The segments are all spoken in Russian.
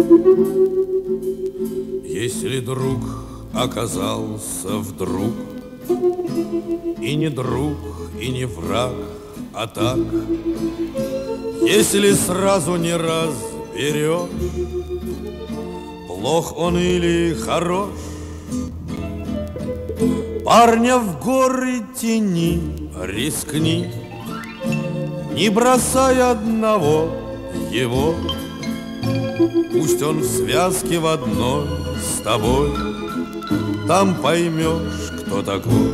Если друг оказался вдруг и не друг, и не враг, а так, если сразу не разберешь, плох он или хорош, парня в горы тяни, рискни, не бросай одного его. Пусть он в связке в одной с тобой, там поймешь, кто такой.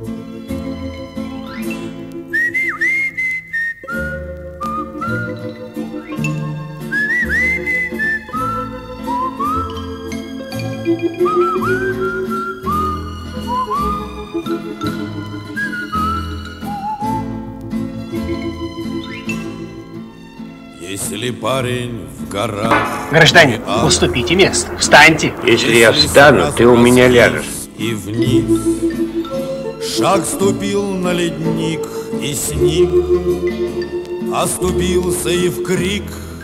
Если парень в горах... Гражданин, уступите место, встаньте. Если я встану, ты у меня ляжешь. И вниз шаг ступил на ледник и сник, оступился и в крик.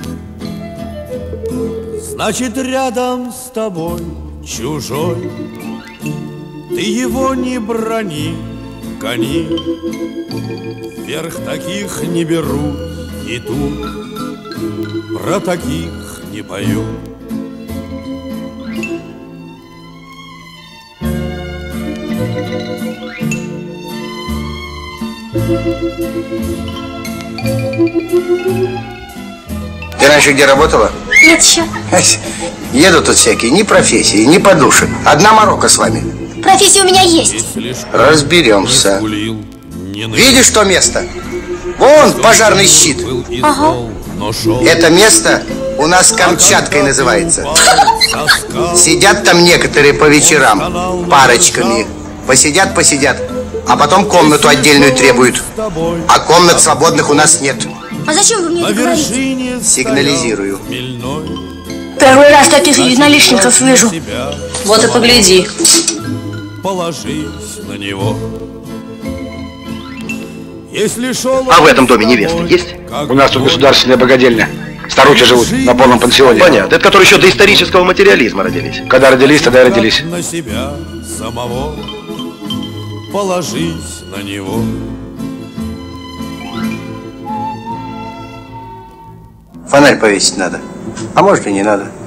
Значит, рядом с тобой чужой, ты его не брони, гони. Вверх таких не берут, и тут про таких не поют. Ты раньше где работала? Нет еще. Едут тут всякие, ни профессии, ни подушек. Одна морока с вами. Профессия у меня есть. Разберемся. Видишь то место? Вон пожарный щит. Ага. Это место у нас Камчаткой называется. Сидят там некоторые по вечерам, парочками. Посидят, а потом комнату отдельную требуют. А комнат свободных у нас нет. А зачем вы мне это говорите? Сигнализирую. Первый раз таких единоличников вижу. Вот и погляди. Положись на него. Если шел... А в этом доме невеста есть? У нас тут государственная богадельня. Старухи живут на полном пансионе. Понятно. Это которые еще до исторического материализма родились. Когда родились, тогда и родились. На себя самого положись на него. Фонарь повесить надо. А может и не надо.